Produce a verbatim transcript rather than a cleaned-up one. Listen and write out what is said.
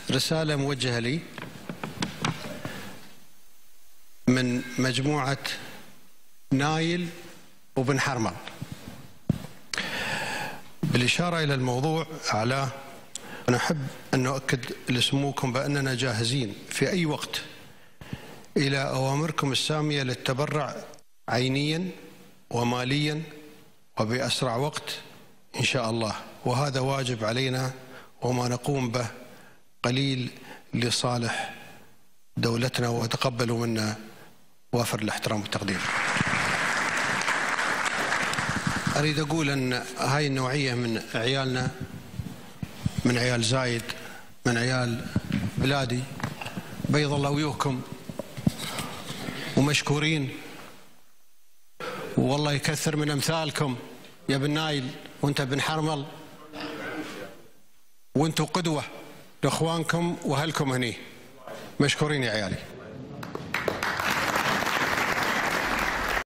رسالة موجهة لي من مجموعة نايل وبن حرمل بالإشارة إلى الموضوع أعلاه. أنا أحب أن أؤكد لسموكم بأننا جاهزين في أي وقت إلى أوامركم السامية للتبرع عينيا وماليا وبأسرع وقت إن شاء الله، وهذا واجب علينا وما نقوم به قليل لصالح دولتنا، وتقبلوا منا وافر الاحترام والتقدير. أريد أقول أن هاي النوعية من عيالنا، من عيال زايد، من عيال بلادي، بيض الله وجوهكم ومشكورين، والله يكثر من أمثالكم يا بن نايل وانت بن حرمل، وانتوا قدوة لإخوانكم وأهلكم هني. مشكورين يا عيالي.